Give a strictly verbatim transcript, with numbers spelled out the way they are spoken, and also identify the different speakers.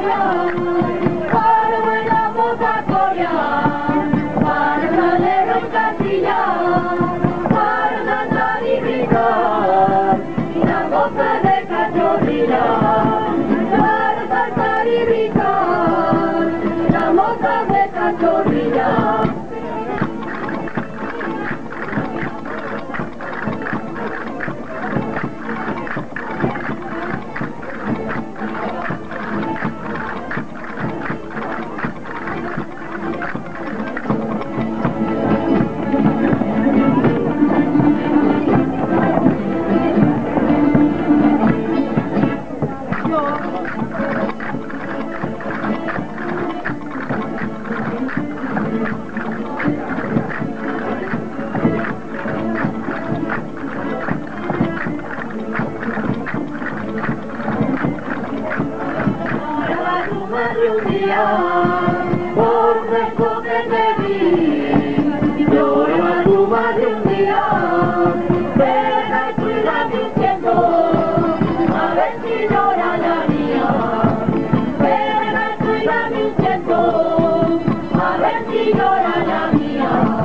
Speaker 1: Coria, para bailamos a Coria, para salir en Casillas, para cantar y gritar, y la moza de cachorrilla, para cantar y gritar, la moza de cachorrilla. Por eso que te vi, lloro a tu madre un día, deja y cuida diciendo, a ver si llora la mía, deja y cuida diciendo, a ver si llora la mía.